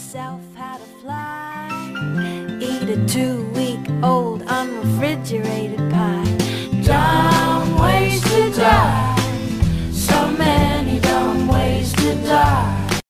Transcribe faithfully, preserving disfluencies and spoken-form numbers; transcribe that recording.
myself how to fly. Eat a two-week-old unrefrigerated